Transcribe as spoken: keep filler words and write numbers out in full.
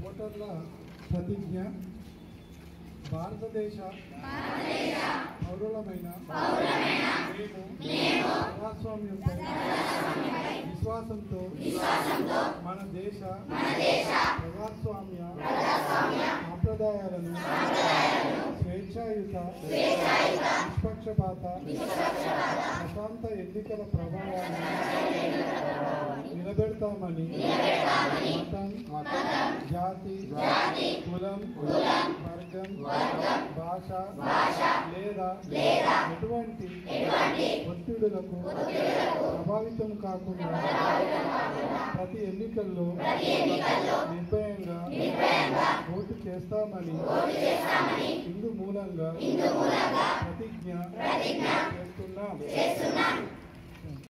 ఓటర్ల ప్రతిజ్ఞ. భారతదేశ పౌరులమైన మేము ప్రజాస్వామ్యంపై విశ్వాసంతో మన దేశ ప్రజాస్వామ్య సాంప్రదాయాలను స్వేచ్ఛాయుత నిష్పక్షపాత ప్రశాంత ఎన్నికల ప్రభావాన్ని నిలబెడతామని మతం, జాతి, కులం, వర్గం, భాష లేదా ఎటువంటి ఒత్తిడులకు ప్రభావితం కాకుండా ప్రతి ఎన్నికల్లో నిర్భయంగా ఓటు చేస్తామని ఇందు మూలంగా ప్రతిజ్ఞ చేస్తున్నాం.